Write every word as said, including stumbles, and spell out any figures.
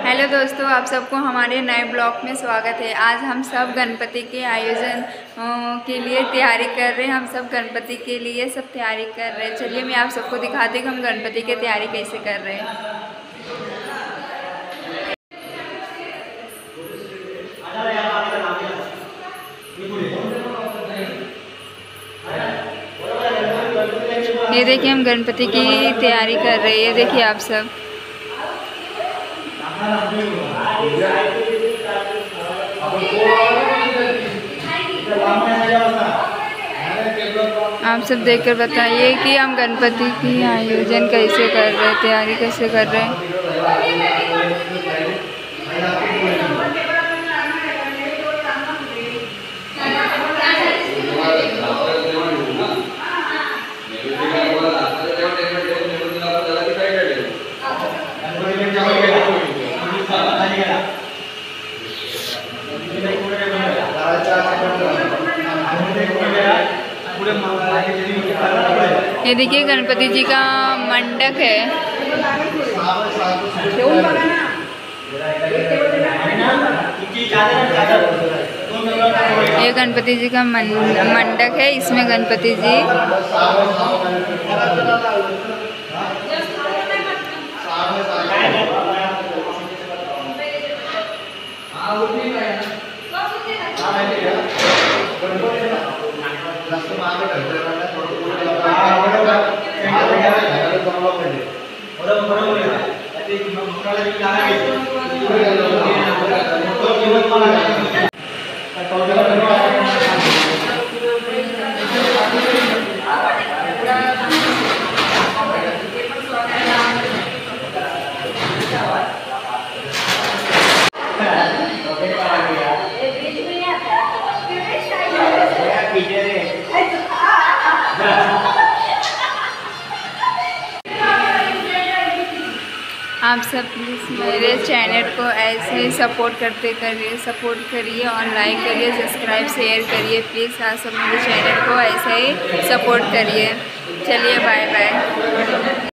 Hello दोस्तों, आप सबको हमारे नए ब्लॉग में स्वागत है। आज हम सब गणपति के आयोजन के लिए तैयारी कर रहे हैं। हम सब गणपति के लिए सब तैयारी कर रहे हैं। चलिए मैं आप सबको दिखाती हूँ कि हम गणपति की तैयारी कैसे कर रहे हैं। ये देखिए हम गणपति की तैयारी कर रहे हैं। देखिए आप सब आप सब देखकर बताइए कि हम गणपति की आयोजन कैसे कर रहे हैं, तैयारी कैसे कर रहे हैं। ये देखिए गणपति जी का मंडप है। ये गणपति जी का मंडप है। इसमें गणपति जी आप सब प्लीज़ मेरे चैनल को ऐसे ही सपोर्ट करते करिए सपोर्ट करिए और लाइक करिए, सब्सक्राइब शेयर करिए। प्लीज़ आप सब मेरे चैनल को ऐसे ही सपोर्ट करिए। चलिए बाय बाय।